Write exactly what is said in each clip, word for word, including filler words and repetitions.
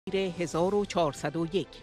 هزار و چهارصد و یک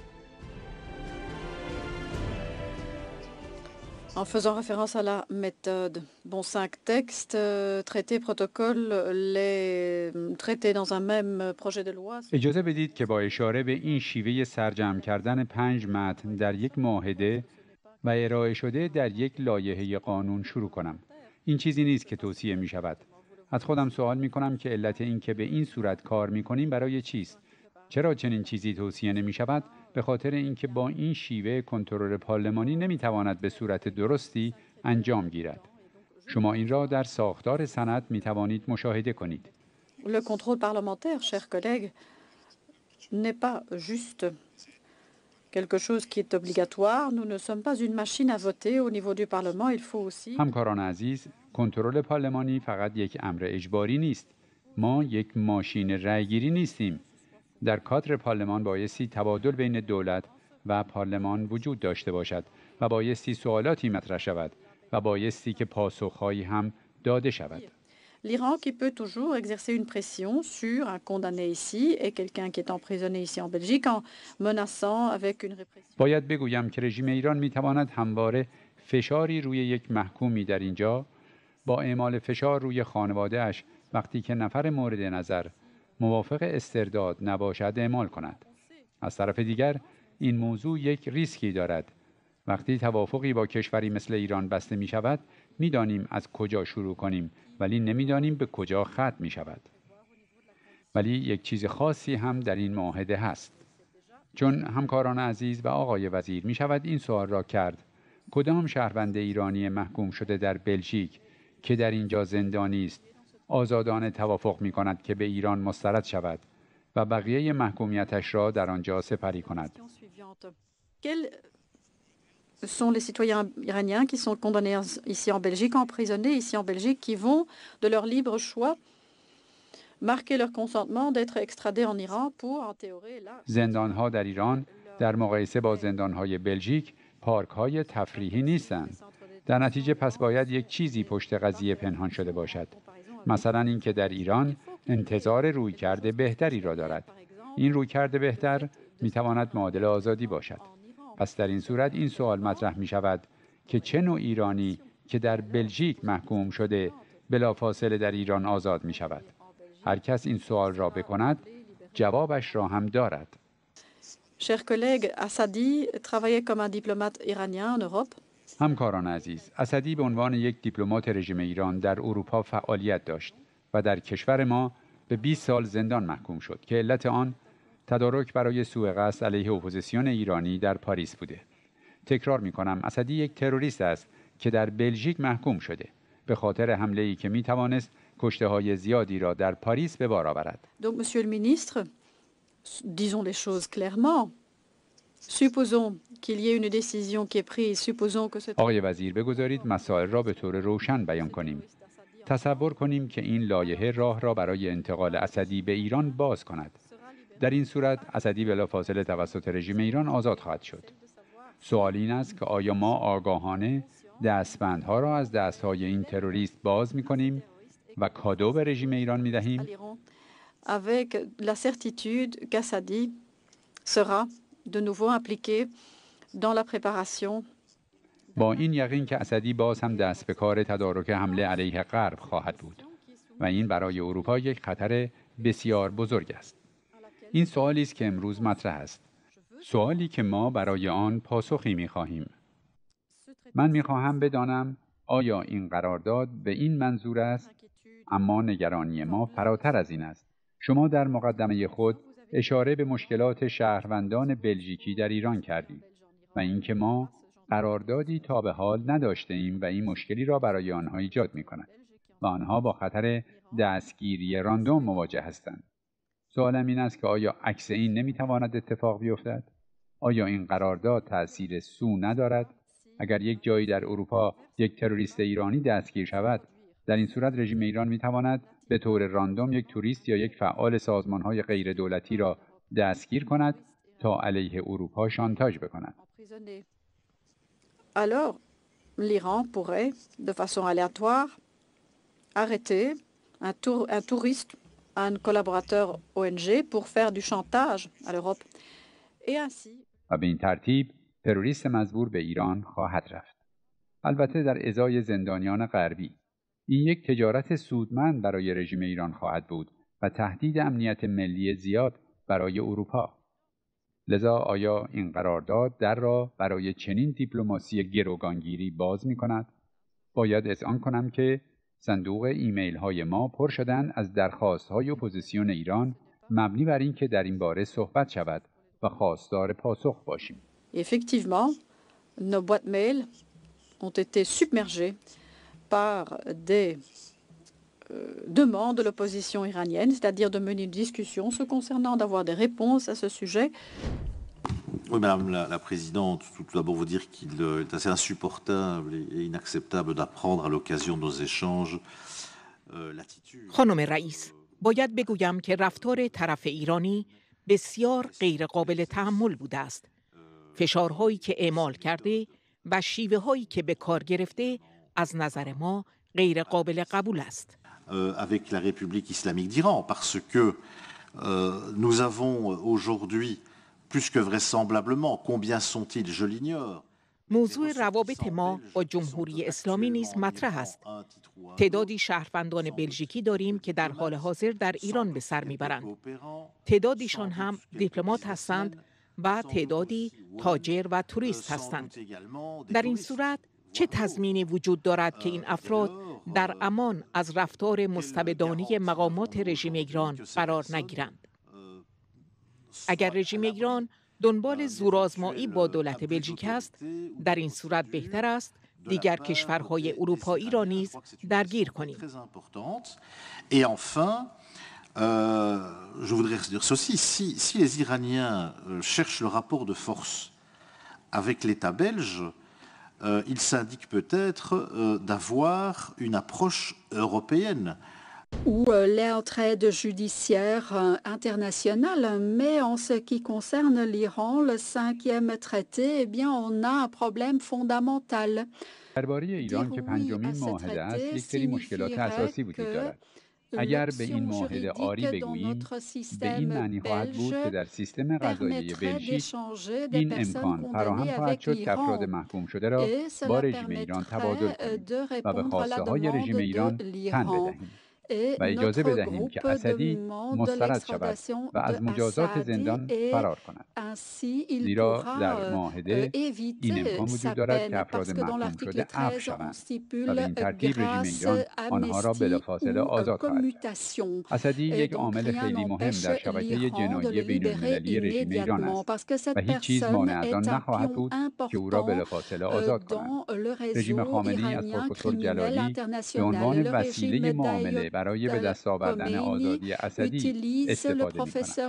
En faisant référence à la méthode, bon, cinq textes, euh, traités, protocoles, les traités dans un même projet de loi. اجازه بدید که با اشاره به این شیوه سرجم کردن پنج متن در یک معاهده و ارائه شده در یک لایحه قانون شروع کنم. این چیزی نیست که توصیه می شود. از خودم سوال می کنم که علت این که به این صورت کار می کنیم برای چیست؟ چرا چنین چیزی توصیه نمی شود؟ به خاطر اینکه با این شیوه کنترل پارلمانی نمی تواند به صورت درستی انجام گیرد. شما این را در ساختار سند می توانید مشاهده کنید. Le contrôle parlementaire, chers collègues, n'est pas juste quelque chose qui est obligatoire. Nous ne sommes pas une machine à voter au niveau du Parlement. Il faut aussi. همکاران عزیز، کنترل پارلمانی فقط یک امر اجباری نیست. ما یک ماشین رأیگیری نیستیم. در کادر پارلمان بایستی تبادل بین دولت و پارلمان وجود داشته باشد و بایستی سوالاتی مطرح شود و بایستی که پاسخهایی هم داده شود. L'Iran qui peut toujours exercer une pression sur un condamné ici et quelqu'un qui est emprisonné ici en Belgique en menaçant avec une répression. باید بگویم که رژیم ایران میتواند همواره فشاری روی یک محکومی در اینجا با اعمال فشار روی خانواده‌اش وقتی که نفر مورد نظر موافق استرداد نباشد اعمال کند. از طرف دیگر این موضوع یک ریسکی دارد. وقتی توافقی با کشوری مثل ایران بسته می شود، می دانیم از کجا شروع کنیم ولی نمی دانیم به کجا ختم می شود. ولی یک چیز خاصی هم در این معاهده هست. چون همکاران عزیز و آقای وزیر می شود این سوال را کرد: کدام شهروند ایرانی محکوم شده در بلژیک که در اینجا زندانی است آزادانه توافق می کند که به ایران مسترد شود و بقیه محکومیتش را در آنجا سپری کند؟ Ce sont les citoyens iraniens qui sont condamnés ici en Belgique, emprisonnés ici en Belgique, qui vont, de leur libre choix, marquer leur consentement d'être extradés en Iran pour, en théorie, là... زندانها در ایران در مقایسه با زندانهای بلژیک پارک‌های تفریحی نیستند. در نتیجه پس باید یک چیزی پشت قضیه پنهان شده باشد. مثلا اینکه در ایران انتظار رویکرد بهتری را دارد. این رویکرد بهتر میتواند معادل آزادی باشد. پس در این صورت این سوال مطرح می شود که چه نوع ایرانی که در بلژیک محکوم شده بلافاصله در ایران آزاد می شود؟ هر کس این سوال را بکند جوابش را هم دارد. Chers collègues, Assadi travaillait comme un diplomate iranien en Europe. همکاران عزیز، اسدی به عنوان یک دیپلمات رژیم ایران در اروپا فعالیت داشت و در کشور ما به بیست سال زندان محکوم شد که علت آن تدارک برای سوء قصد علیه اپوزیسیون ایرانی در پاریس بوده. تکرار می کنم، اسدی یک تروریست است که در بلژیک محکوم شده به خاطر حمله‌ای که می توانست کشته‌های زیادی را در پاریس به بار آورد. Donc, monsieur le ministre, disons les choses clairement. Supposons qu'il y ait une décision qui est prise. Supposons que cette... آقای وزیر، بگذارید مسائل را به طور روشن بیان کنیم. تصور کنیم که این لایحه راه را برای انتقال اسدی به ایران باز کند. در این صورت اسدی بلافاصله توسط رژیم ایران آزاد خواهد شد. سوال این است که آیا ما آگاهانه دستبندها را از دستهای این تروریست باز می‌کنیم و کادو به رژیم ایران می‌دهیم؟ Avec la certitude qu'Assadi sera de nouveau impliqué dans la préparation. با این یقین که اسدی باز هم دست به کار تدارک حمله علیه غرب خواهد بود و این برای اروپا یک خطر بسیار بزرگ است. این سوالی است که امروز مطرح است. سوالی که ما برای آن پاسخی می‌خواهیم. من می‌خواهم بدانم آیا این قرارداد به این منظور است؟ اما نگرانی ما فراتر از این است. شما در مقدمه خود اشاره به مشکلات شهروندان بلژیکی در ایران کردید و اینکه ما قراردادی تا به حال نداشته ایم و این مشکلی را برای آنها ایجاد می‌کند و آنها با خطر دستگیری راندوم مواجه هستند. سوالم این است که آیا عکس این نمی‌تواند اتفاق بیفتد؟ آیا این قرارداد تأثیر سو ندارد؟ اگر یک جایی در اروپا یک تروریست ایرانی دستگیر شود، در این صورت رژیم ایران می‌تواند به طور راندوم یک توریست یا یک فعال سازمان‌های غیر دولتی را دستگیر کند تا علیه اروپا شانتاژ بکند. Alors, l'Iran pourrait, de façon aléatoire, arrêter un, tour, un touriste un collaborateur O N G pour faire du chantage à l'Europe. Et ainsi و به این ترتیب تروریست مزبور به ایران خواهد رفت. البته در ازای زندانیان غربی. این یک تجارت سودمند برای رژیم ایران خواهد بود و تهدید امنیت ملی زیاد برای اروپا. لذا آیا این قرارداد در را برای چنین دیپلماسی گروگانگیری باز می کند؟ باید اذعان کنم که صندوق ایمیل های ما پر شدن از درخواست های اپوزیسیون ایران مبنی بر این که در این باره صحبت شود و خواستار پاسخ باشیم. Effectivement, nos boîtes mail ont été submergées par des euh, demandes de l'opposition iranienne, c'est-à-dire de mener une discussion se concernant, d'avoir des réponses à ce sujet. Oui, Madame la, la Présidente, tout, tout d'abord vous dire qu'il est assez insupportable et inacceptable d'apprendre à l'occasion de nos échanges euh, l'attitude. خانم رئیس، باید بگویم که رفتار طرف ایرانی بسیار غیر قابل تحمل بوده است. فشارهایی که اعمال کرده و شیوه هایی که به کار گرفته از نظر ما غیر قابل قبول است. Avec la République islamique d'Iran, parce que euh, nous avons aujourd'hui, plus que vraisemblablement, combien sont-ils, je l'ignore. موضوع روابط ما با جمهوری اسلامی نیز مطرح است. تعدادی شهروندان بلژیکی داریم که در حال حاضر در ایران به سر میبرند. تعدادیشان هم دیپلمات هستند و تعدادی تاجر و توریست هستند. در این صورت چه تضمینی وجود دارد که این افراد در امان از رفتار مستبدانه مقامات رژیم ایران قرار نگیرند؟ اگر رژیم ایران دنبال زورآزمایی با دولت بلژیک است، در این صورت بهتر است دیگر کشورهای اروپایی را نیز درگیر کنیم. Et enfin, euh, je voudrais dire ceci, si, si les Iraniens euh, cherchent le rapport de force avec l'État belge, euh, il s'indique peut-être euh, d'avoir une approche européenne. Ou euh, l'entraide judiciaire euh, internationale, mais en ce qui concerne l'Iran, le cinquième traité, eh bien, on a un problème fondamental. درباره ایران که پنجمین معاهده است، یک سری مشکلات اساسی وجود دارد. اگر به این معاهده آری بگوییم، به این معنی خواهد بود که در سیستم قضایی بلژیک این امکان فراهم خواهد شد که افراد محکوم شده را با رژیم ایران تبادل کنیم و به خواسته های رژیم ایران تن بدهیم. و اجازه بدهیم که اسدی مسترد شود و از مجازات زندان فرار کند. زیرا در معاهده این امکان وجود دارد که افراد محکوم شده عفو شوند و به این ترتیب رژیم ایران آنها را بلافاصله آزاد خواهد کرد. اسدی یک عامل خیلی مهم در شبکه جنایی بین‌المللی رژیم ایران است و هیچ چیز مانع از آن نخواهد بود که او را بلافاصله آزاد کنند. رژیم خامنه‌ای از پروفسور جلالی به عنوان وسیله معامله برای به دست آوردن آزادی اسدی استفاده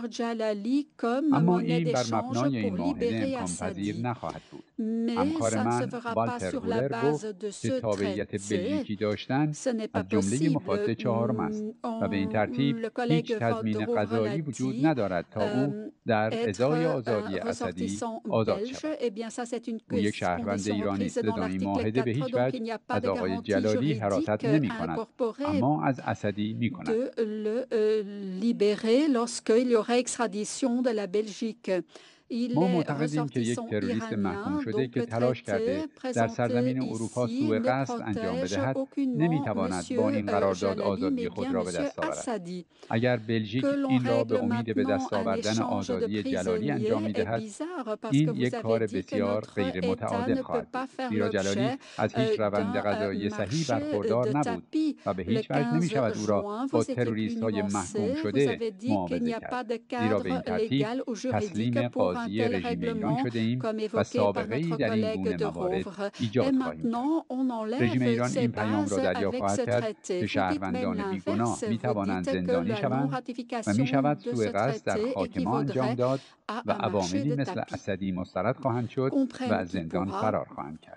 می‌کند. اما این بر مبنای این معاهده امکان پذیر نخواهد بود. همکار من والتر هولر گفت که تابعیت بلژیکی داشتن از جمله مفاد چهارم است و به این ترتیب هیچ تضمین قضایی وجود ندارد تا او در ازای آزادی اسدی آزاد شود. او یک شهروند ایرانی است، لذا این معاهده به هیچ وجه از آقای جلالی حراست نمی‌کند، اما از اسدی می‌کند. de le euh, libérer lorsqu'il y aura extradition de la Belgique. ما معتقدیم که یک تروریست محکوم شده که تلاش کرده در سرزمین اروپا سوء قصد انجام بدهد نمیتواند با این قرارداد آزادی خود را به دست آورد. اگر بلژیک این را به امید به دست آوردن آزادی جلالی انجام میدهد، این یک کار بسیار غیر متعادل خواهد بود، زیرا جلالی از هیچ روند قضایی صحیح برخوردار نبود و به هیچ وجه نمیشود او را با تروریست های محکوم شده معاوضه کرد، زیرا به این ترتیب تسلیم قاضی رژیم ایران شده ایم و سابقه ای در این گونه موارد ایجاد خواهیم کرد. رژیم ایران این پیام را دریافت خواهد کرد که شهروندان بیگناه می توانند زندانی شوند و می شود سوء قصد در خاک ما انجام داد و عواملی مثل اسدی مسترد خواهند شد و از زندان فرار خواهند کرد.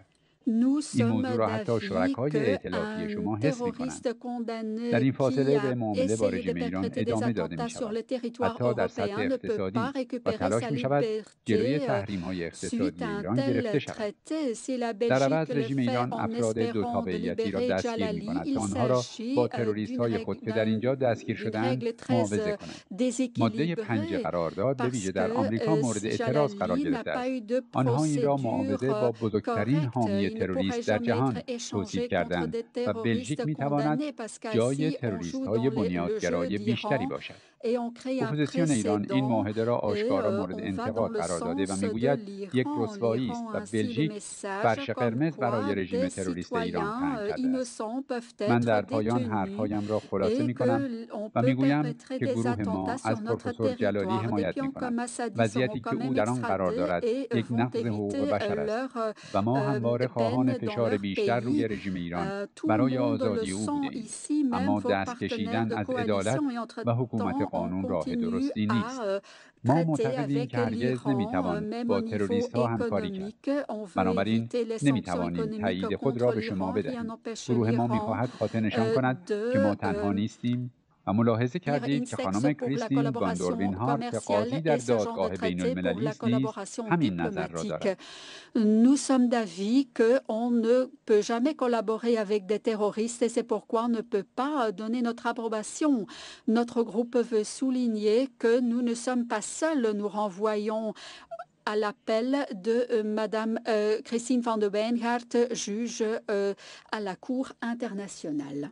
این موضوع را حتی شرکای ائتلافی شما حس می‌کنند. در این فاصله به معامله با رژیم ایران ادامه داده می‌شود. حتی در سطح اقتصادی و تلاش می‌شود جلوی تحریم‌های اقتصادی ایران گرفته شود. در عوض رژیم ایران افراد دو تابعیتی را دستگیر می‌کند تا آنها را با تروریست‌های خود که در اینجا دستگیر شده‌اند معاوضه کنند. ماده پنج قرارداد به ویژه در آمریکا مورد اعتراض قرار گرفته است. آنها این را معاوضه با بزرگترین حامی تروریست در جهان توصیف کردند و بلژیک می‌تواند جای تروریست‌های بنیادگرای بیشتری باشد. اپوزیسیون ایران این معاهده را آشکارا مورد انتقاد قرار داده و میگوید یک رسوایی است و بلژیک فرش قرمز برای رژیم تروریست ایران تعیین کرده است. من در پایان حرفهایم را خلاصه می‌کنم و میگویم که گروه ما از پروفسور جلالی حمایت می‌کند. وضعیتی که او در آن قرار دارد یک نقض حقوق بشر است و ما همواره خواهان فشار بیشتر روی رژیم ایران برای آزادی او بودیم. اما دست کشیدن از عدالت و حکومت قانون راه درستی نیست. ما معتقدیم که هرگز نمیتوان با تروریست ها همکاری کرد. بنابراین نمیتوانیم تایید خود را به شما بدهیم. گروه ما میخواهد خاطر نشان کند که ما تنها نیستیم و ملاحظه کردید که خانم کریستین واندوروین هارت قاضی در دادگاه بین المللی است نیز همین نظر را دارد. Nous sommes d'avis qu'on ne peut jamais collaborer avec des terroristes et c'est pourquoi on ne peut pas donner notre approbation. Notre groupe veut souligner que nous ne sommes pas seuls. Nous renvoyons à l'appel de euh, Madame euh, Christine van de Beenhart, juge euh, à la Cour internationale.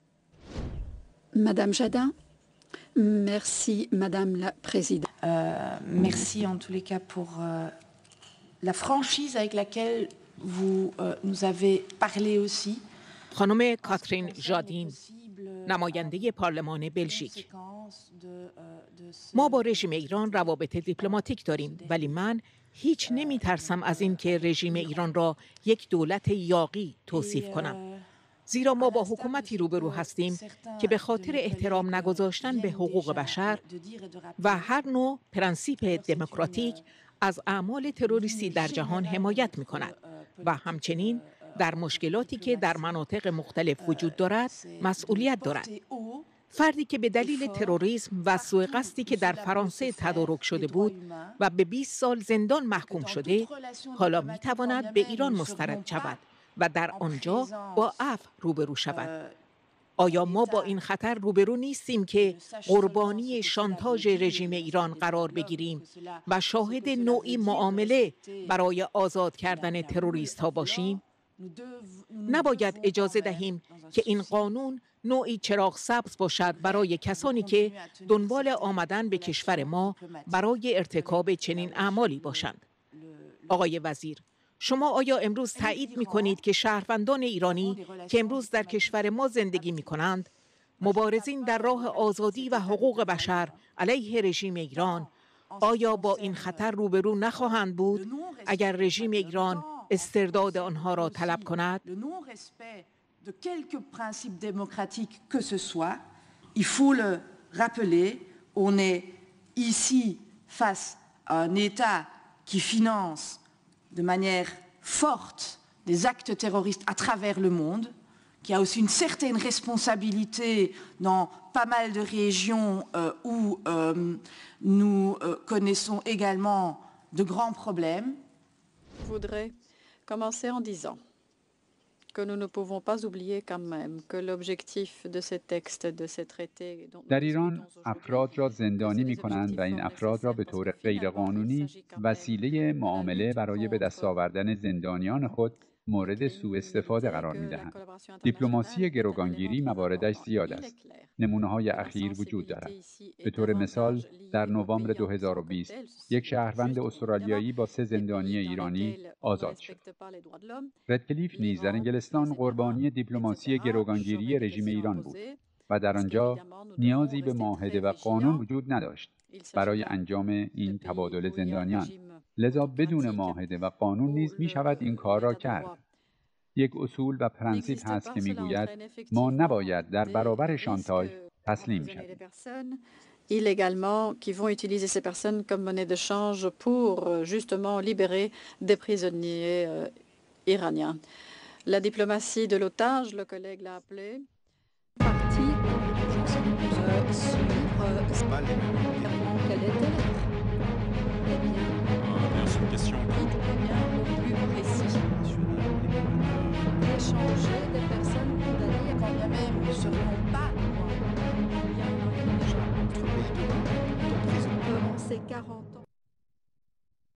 Madame Jadin. Merci, Madame la Présidente. Euh, merci en tous les cas pour euh, la franchise avec laquelle vous euh, nous avez parlé aussi. خانم کاترین ژادین، نماینده پارلمان بلژیک: ما با رژیم ایران روابط دیپلماتیک داریم، ولی من هیچ نمی ترسم از این که رژیم ایران را یک دولت یاغی توصیف کنم. زیرا ما با حکومتی روبرو هستیم که به خاطر احترام نگذاشتن به حقوق بشر و هر نوع پرنسیپ دموکراتیک از اعمال تروریستی در جهان حمایت می کند و همچنین در مشکلاتی که در مناطق مختلف وجود دارد مسئولیت دارد. فردی که به دلیل تروریسم و سوء قصدی که در فرانسه تدارک شده بود و به بیست سال زندان محکوم شده، حالا می تواند به ایران مسترد شود و در آنجا با عفو روبرو شود. آیا ما با این خطر روبرو نیستیم که قربانی شانتاژ رژیم ایران قرار بگیریم و شاهد نوعی معامله برای آزاد کردن تروریست ها باشیم؟ نباید اجازه دهیم که این قانون نوعی چراغ سبز باشد برای کسانی که دنبال آمدن به کشور ما برای ارتکاب چنین اعمالی باشند. آقای وزیر، شما آیا امروز تایید می کنید که شهروندان ایرانی که امروز در کشور ما زندگی می کنند، مبارزین در راه آزادی و حقوق بشر علیه رژیم ایران، آیا با این خطر روبرو نخواهند بود اگر رژیم ایران استرداد آنها را طلب کند؟ de quelque principe démocratique que ce soit, il faut le rappeler, on est ici face à un État qui finance de manière forte des actes terroristes à travers le monde, qui a aussi une certaine responsabilité dans pas mal de régions euh, où euh, nous euh, connaissons également de grands problèmes. Je voudrais commencer en disant que nous ne pouvons pas oublier quand même que l'objectif de ces textes, de ces traités... در ایران افراد را زندانی می کنند و این افراد را به طور غیرقانونی وسیله معامله برای به دست آوردن زندانیان خود مورد سوء استفاده قرار می دهند. دیپلماسی گروگانگیری مواردش زیاد است. نمونه‌های اخیر وجود دارد. به طور مثال در نوامبر دو هزار و بیست یک شهروند استرالیایی با سه زندانی ایرانی آزاد شد. ردکلیف نیز در انگلستان قربانی دیپلماسی گروگانگیری رژیم ایران بود و در آنجا نیازی به معاهده و قانون وجود نداشت برای انجام این تبادل زندانیان. لذا بدون معاهده و قانون نیز می شود این کار را کرد. یک اصول و پرنسیپ هست که می گوید ما نباید در برابر شانتاژ تسلیم شویم. illégalement qui vont utiliser ces personnes comme monnaie de change pour justement libérer des prisonniers iranien. La diplomatie de l'otage, le collègue l'a appelé, partie euh, sur euh, quelle était eh bien, c'est une question eh bien, au plus précis. Échanger des personnes condamnées, Quand bien même nous ne serions pas il y a déjà Notre pays de prison. durant ces quarante